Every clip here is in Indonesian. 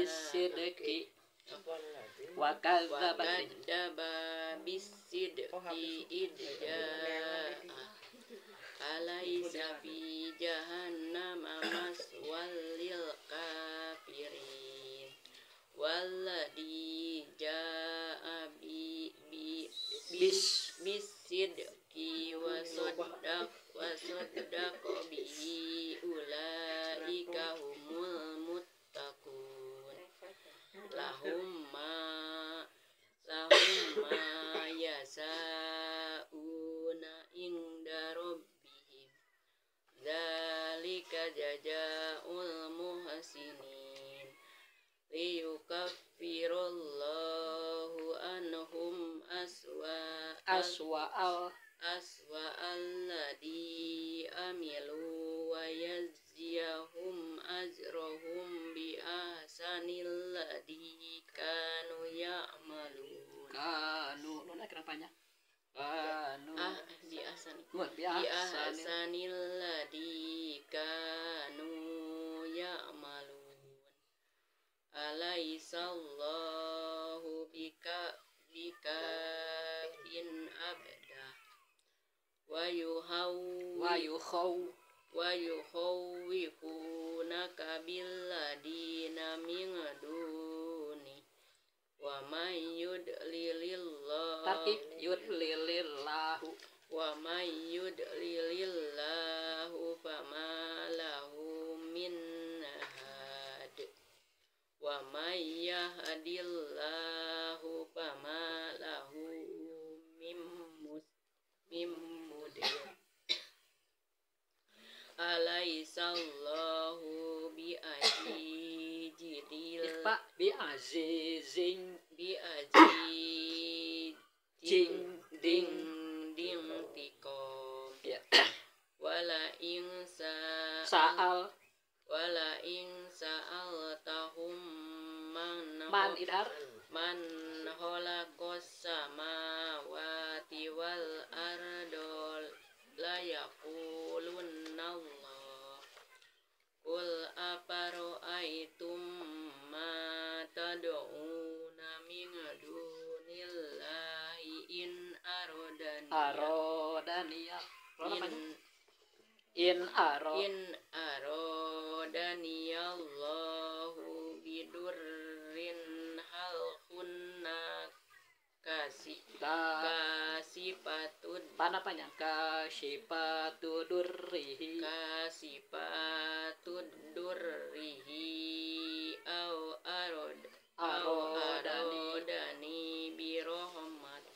bisidqi wa kadzdzaba bisidqi idja alaysa fi jahannama maswal lil kafirin walladzi jaa bisidqi wa saddaqa bihi ulaika humul muttaqun lahum ma yasauna inda rabbihim dzalika jazaa'ul muhsinin liyukaffirallahu anhum aswa alladhi amilu wa yajziyahum ajrahum bi ahsanil ladhi kanu ya'malun kenapanya bi ahsanil ladhi kanu ya'malun alaysallahu bikafin abda wa yukhawwifunaka billadina min duni wa may yudlilillahu fama lahu min had wa may yahdillahu fama lahu min mudil alaysallahu bi'azizin tikom wala in sa'altahum man khalaqas samawati wal ardol la yaqulunna Allah qul afara'aytum ma tad'una min dunillahi in aradani Allahu bidurrin hal kunna kasifatu durrihi au arodani birohmah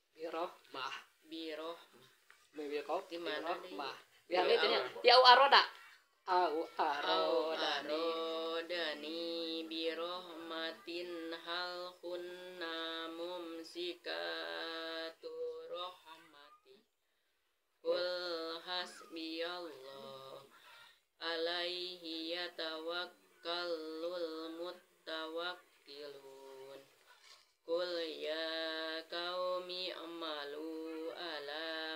arodani birohmatin hal kunna mumsikatu rohmati qul hasbiyallah alaihi yatawakkalul muttawakkilun qul ya qaumi amalu ala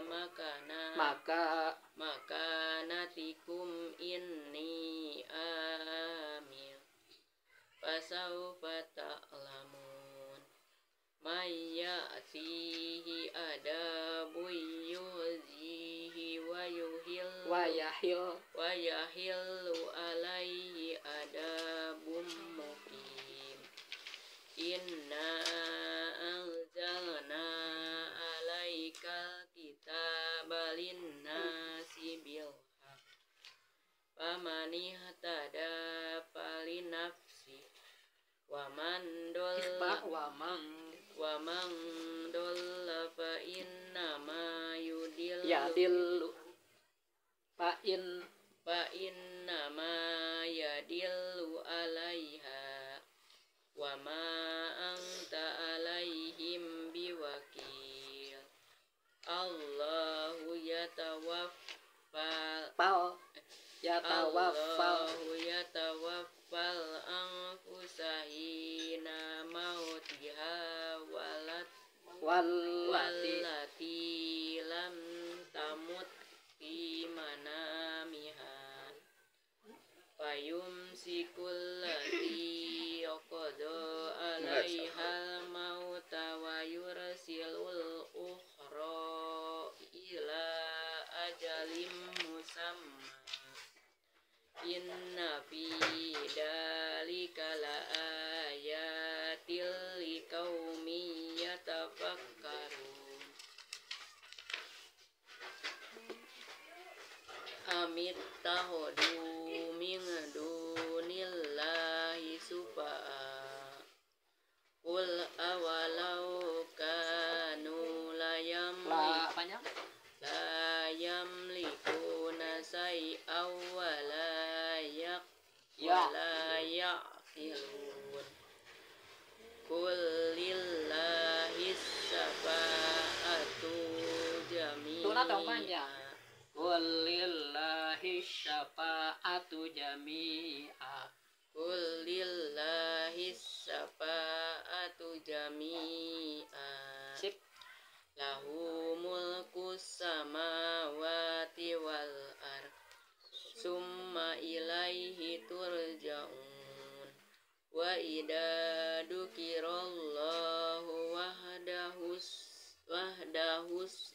makanatikum inni amil fasawfa ta'lamun may ya'tihi adabu yuzihi wa yahillu alaihi adabum muqim inna anzalna alaikal kitaba linnasi bilhaq faman ihtada falinafsi wa man dolla fa innama yudillu fa innama yadillu alaiha wa ma anta alaihim biwakil Allahu yatawaffal anfusahina mautiha wallati lam tamut fi manamiha fayumsikul lati ilaihal mauta wa yursilul ukhra ila ajalim musamma inna fi dzalika laayatil liqaumin yatafakkarun. Amit tahodu min dunillahi sufa'a qul awalau kanu la yamlikuna say'aw wa la ya'qilun qul lillahi syafa'atu jami'an Walillahi syafa'atu jami'a. Qulillahi syafa'atu jami'a. Sip. Lahu mulku samawati wal ard. Summa ilaihi turja'un. Wa idza dzukirallahu wahdahus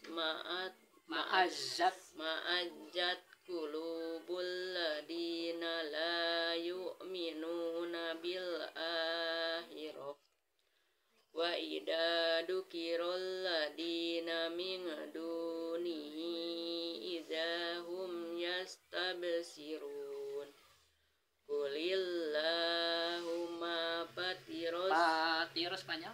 ma'azzat qulubul ladina la yu'minuna bil akhirah wa idza dzukiral ladina min dunihi idzahum yastabsirun qulillahumma Fatirus panjang.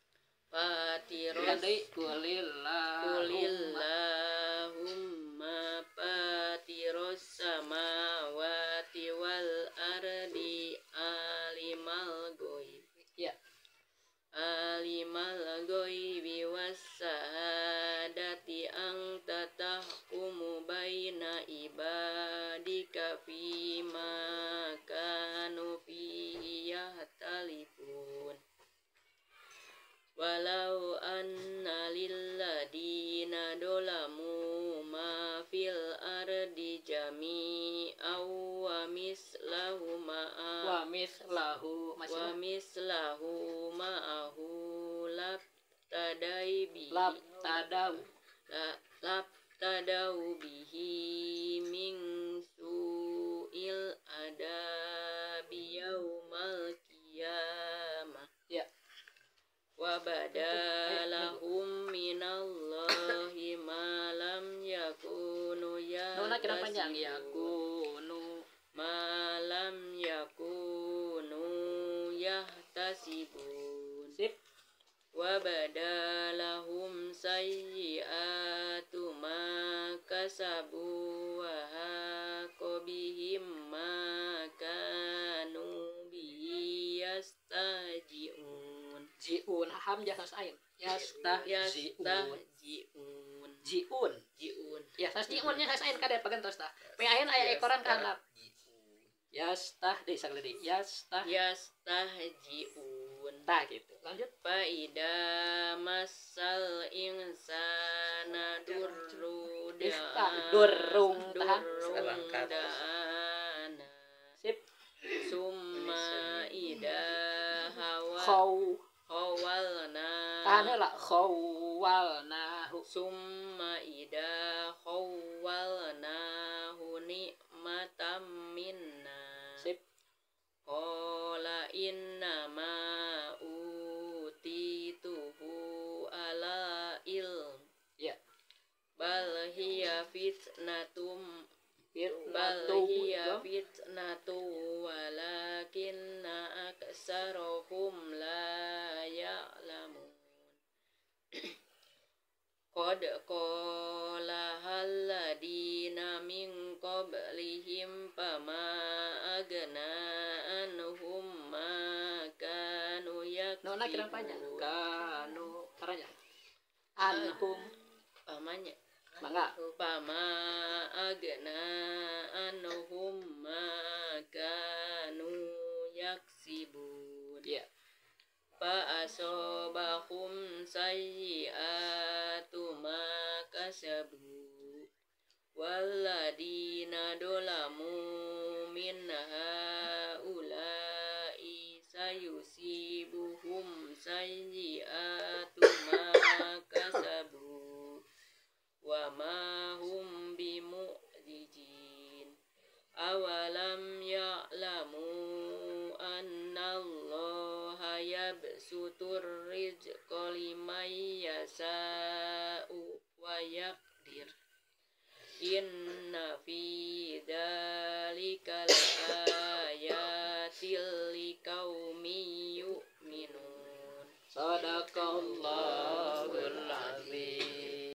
Qulillahumma fatiros samawati wal ardi alimal ghaib. Ya. Alimal ghaibi was syahadati anta tahkumu baina ibadika fima kanu fihi yahtalifun. Walau anna lilladina dolamu ma fil ardi jami'aw wa mislahu ma'ahu labtadau bihi min su'il adabi yaumal qiyamah. Ya. Wa badalahum minallahi ma lam yakunu yahtasibun. Sip. Wa badalahum sayyi'atu ma kasabu wa haqa bihim ma kanu bihi yastaji'un. Jiun hamzah sasain. Yastahziun. Jiun. Ya, tasjiunnya sasain kada pagan tos tah. Pengayan aya ekoran ka handap. Sagledi. Yastahji'un. Tah gitu. Lanjut. Fa ida masal insana Durrung tahan. da'ana. Sip. Summa ida hawa khawalna. Tahan heula khawalnahu. Summa ida khawalnahu ni'matam minna. Sip. Qala innama utituhu ala ilm. Ya. Bal hiya fitnatu walakinna aktsarahum la ya'lamun. Qad qala alladina min qablihim fama agna anhum ma kanu yaksibun. Nona kira panjang. Kanu caranya. Anhum Pamanya. mangga. Fama agna anhum ma kanu yaksibun. Ya. Fa asobahum sayyi'atu ma kasabu walladina dolamu min haula'i sayusibuhum takdir. Inna fi dzalika laayatil liqaumin yu'minun. Sadaqallah